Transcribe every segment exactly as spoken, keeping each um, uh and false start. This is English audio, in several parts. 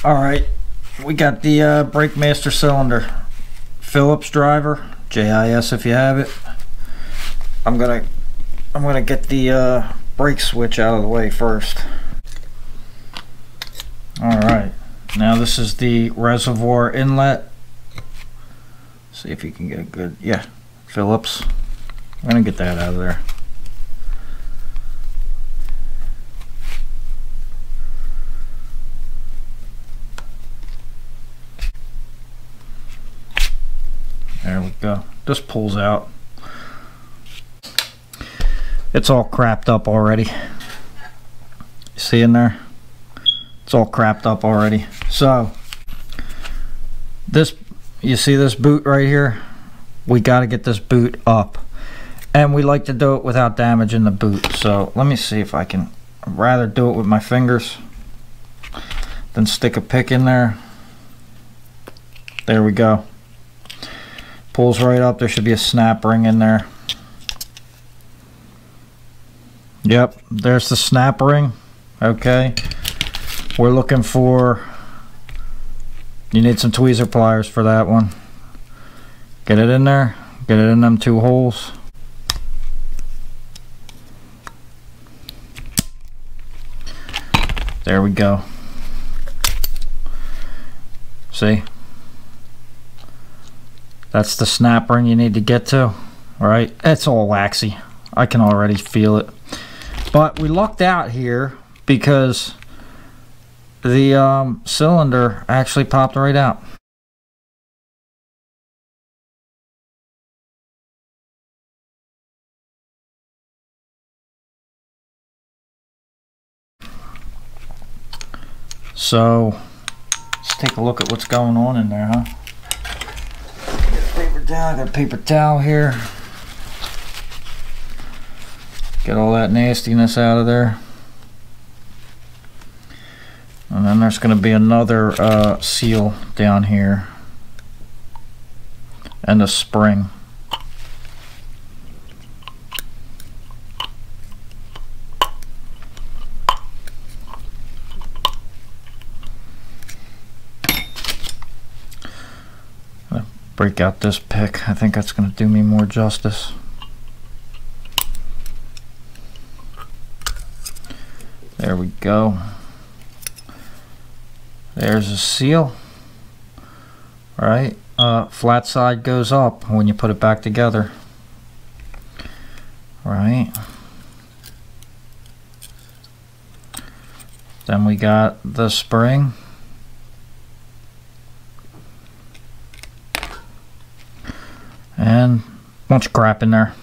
All right, we got the uh, brake master cylinder, Phillips driver, J I S if you have it. I'm gonna I'm gonna get the uh, brake switch out of the way first. All right, now this is the reservoir inlet. See if you can get a good, yeah, Phillips. I'm gonna get that out of there. There we go. This pulls out. It's all crapped up already. You see in there? It's all crapped up already. So this, you see this boot right here? We got to get this boot up, and we like to do it without damaging the boot. So let me see if I can. I'd rather do it with my fingers than stick a pick in there. There we go. Pulls right up. There should be a snap ring in there. Yep, there's the snap ring. Okay, we're looking for, you need some tweezer pliers for that one. Get it in there, get it in them two holes. There we go. See? That's the snap ring you need to get to, right? It's all waxy. I can already feel it. But we lucked out here because the um, cylinder actually popped right out. So let's take a look at what's going on in there, huh? Towel. I got a paper towel here. Get all that nastiness out of there. And then there's going to be another uh, seal down here. And a spring. Break out this pick. I think that's going to do me more justice. There we go. There's a seal. All right, uh, flat side goes up when you put it back together. All right. Then we got the spring. And a bunch of crap in there.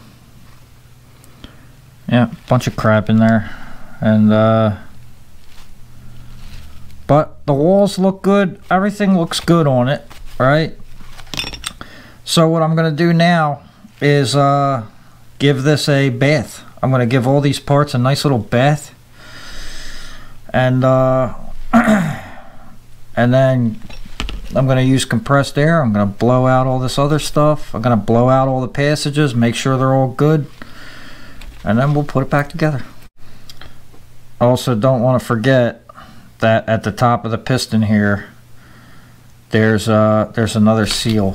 Yeah, bunch of crap in there. And uh but the walls look good. Everything looks good on it, right? So what I'm gonna do now is uh give this a bath. I'm gonna give all these parts a nice little bath. And uh and then I'm going to use compressed air. I'm going to blow out all this other stuff. I'm going to blow out all the passages, make sure they're all good, and then we'll put it back together. Also, don't want to forget that at the top of the piston here, there's uh, there's another seal.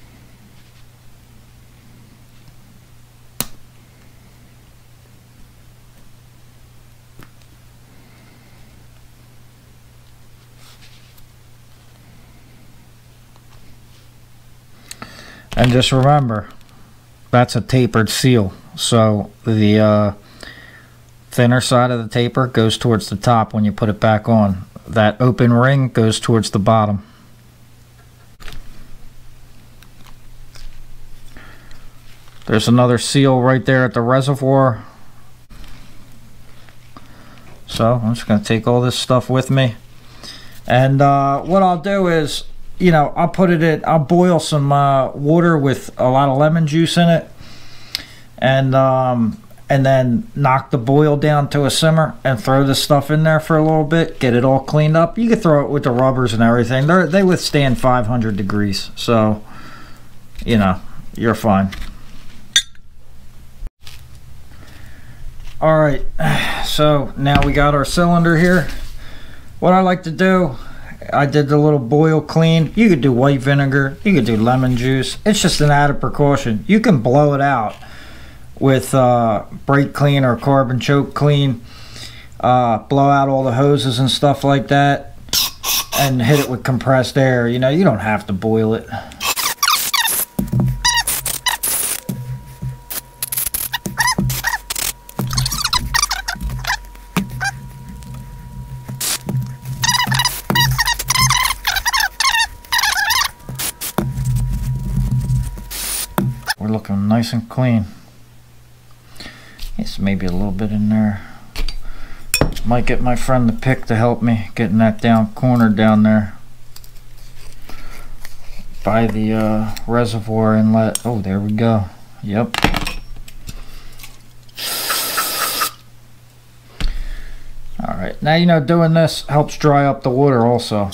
And just remember, that's a tapered seal. So the uh, thinner side of the taper goes towards the top when you put it back on. That open ring goes towards the bottom. There's another seal right there at the reservoir. So I'm just going to take all this stuff with me. And uh, what I'll do is, you know, I'll put it in, I'll boil some uh, water with a lot of lemon juice in it, and um, and then knock the boil down to a simmer and throw this stuff in there for a little bit, get it all cleaned up. You can throw it with the rubbers and everything. They they withstand five hundred degrees, so you know, you're fine. Alright, so now we got our cylinder here. What I like to do I did the little boil clean. You could do white vinegar, you could do lemon juice. It's just an added precaution. You can blow it out with uh, brake clean or carbon choke clean. Uh, blow out all the hoses and stuff like that and hit it with compressed air. You know, you don't have to boil it. We're looking nice and clean. Yes, maybe a little bit in there. Might get my friend the pick to help me getting that down corner down there by the uh, reservoir inlet. Oh, there we go. Yep. All right. Now, you know, doing this helps dry up the water also.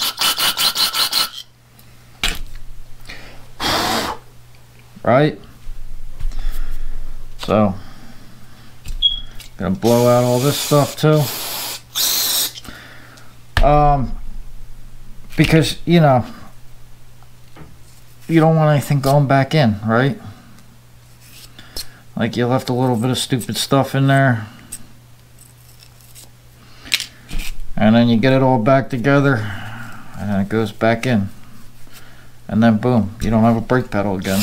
Right? So, gonna blow out all this stuff too. Um, because, you know, you don't want anything going back in, right? Like you left a little bit of stupid stuff in there. And then you get it all back together and then it goes back in. And then boom, you don't have a brake pedal again.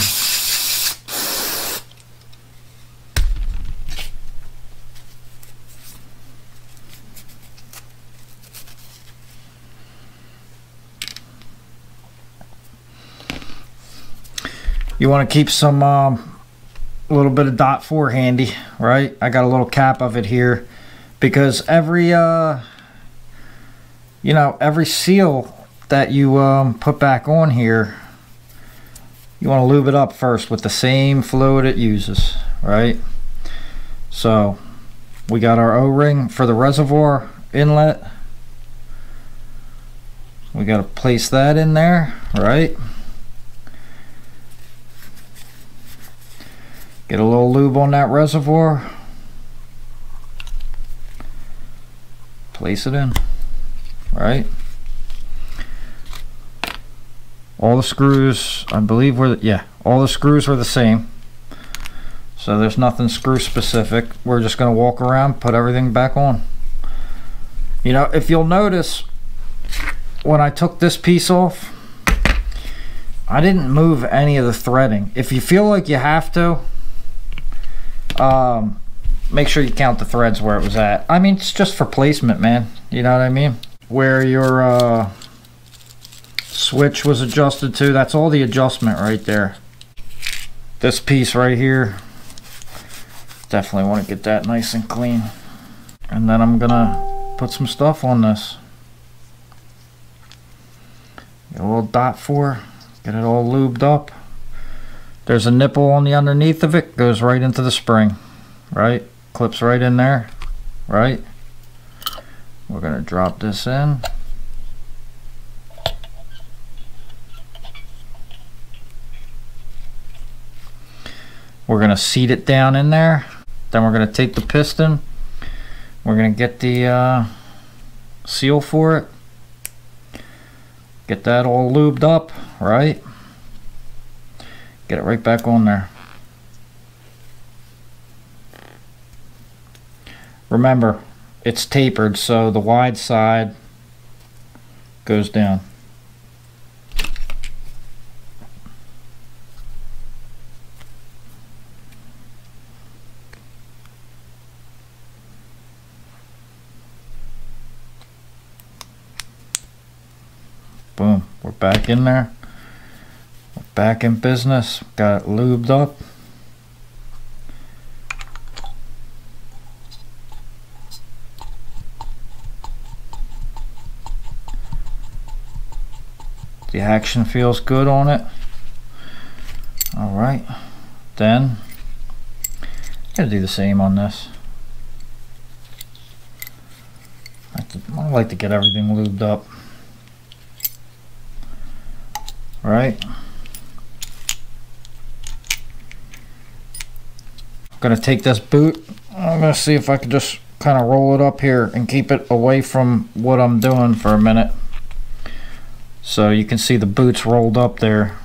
You want to keep some um, a little bit of dot four handy, right? I got a little cap of it here because every uh, you know, every seal that you um, put back on here, you want to lube it up first with the same fluid it uses, right? So we got our O-ring for the reservoir inlet. We got to place that in there, right? Get a little lube on that reservoir. Place it in, right? All the screws, I believe were, the, yeah, all the screws are the same. So there's nothing screw specific. We're just gonna walk around, put everything back on. You know, if you'll notice, when I took this piece off, I didn't move any of the threading. If you feel like you have to, um, make sure you count the threads where it was at. I mean, it's just for placement, man. You know what I mean? Where your uh, switch was adjusted to, that's all the adjustment right there. This piece right here, definitely want to get that nice and clean. And then I'm gonna put some stuff on this. Get a little dot four, get it all lubed up. There's a nipple on the underneath of it, goes right into the spring, right? Clips right in there, right? We're gonna drop this in. We're gonna seat it down in there. Then we're gonna take the piston. We're gonna get the uh, seal for it. Get that all lubed up, right? Get it right back on there. Remember, it's tapered, so the wide side goes down. Boom, we're back in there. We're back in business. Got it lubed up. The action feels good on it. All right, then gotta do the same on this. I like to, I like to get everything lubed up. Right. I'm gonna take this boot. I'm gonna see if I can just kind of roll it up here and keep it away from what I'm doing for a minute. So you can see the boot's rolled up there.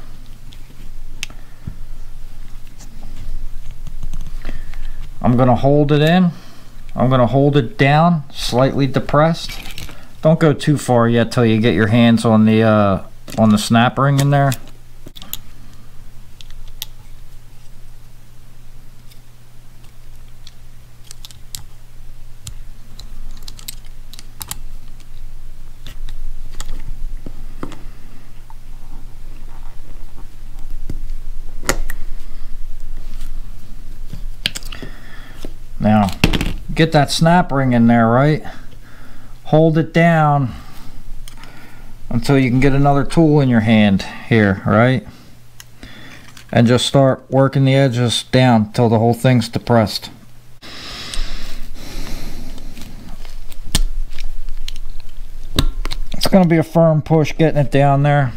I'm gonna hold it in. I'm gonna hold it down, slightly depressed. Don't go too far yet till you get your hands on the uh, on the snap ring in there. Now, get that snap ring in there, right? Hold it down until you can get another tool in your hand here, right? And just start working the edges down till the whole thing's depressed. It's gonna be a firm push getting it down there.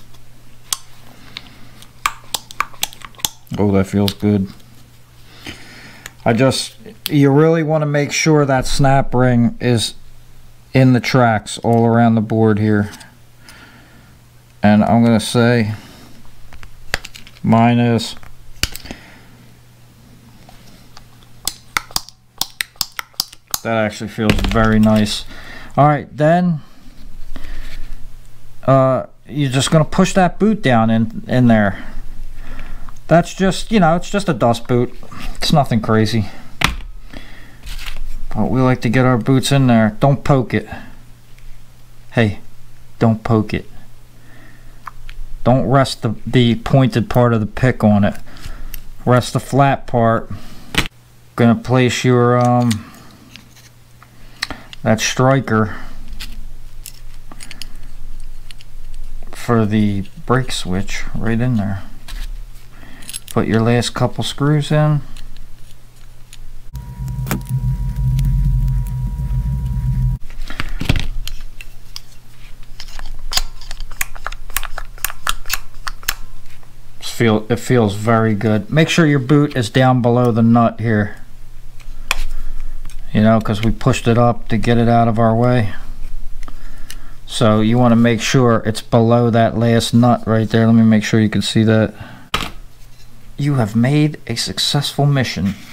Oh, that feels good. I just, you really want to make sure that snap ring is in the tracks all around the board here. And I'm going to say mine is. That actually feels very nice. Alright, then uh, you're just going to push that boot down in, in there. That's just, you know, it's just a dust boot. It's nothing crazy. But we like to get our boots in there. Don't poke it. Hey, don't poke it. Don't rest the, the pointed part of the pick on it. Rest the flat part. Gonna place your, um, that striker for the brake switch right in there. Put your last couple screws in. Feel, it feels very good. Make sure your boot is down below the nut here. You know, because we pushed it up to get it out of our way. So you want to make sure it's below that last nut right there. Let me make sure you can see that. You have made a successful mission.